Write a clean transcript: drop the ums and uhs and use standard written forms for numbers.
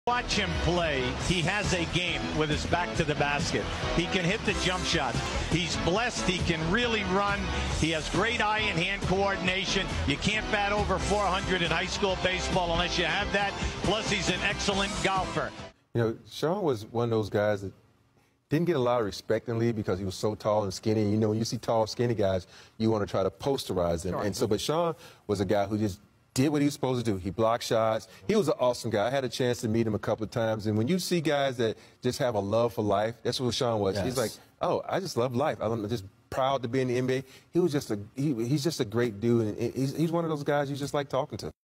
Watch him play. He has a game with his back to the basket. He can hit the jump shots. He's blessed. He can really run. He has great eye and hand coordination. You can't bat over 400 in high school baseball unless you have that. Plus, he's an excellent golfer. You know, Sean was one of those guys that didn't get a lot of respect in the league because he was so tall and skinny. You know, when you see tall, skinny guys, you want to try to posterize them. Sure. And so, but Sean was a guy who just did what he was supposed to do. He blocked shots. He was an awesome guy. I had a chance to meet him a couple of times. And when you see guys that just have a love for life, that's what Sean was. Yes. He's like, oh, I just love life. I'm just proud to be in the NBA. He was just he's just a great dude. And he's one of those guys you just like talking to.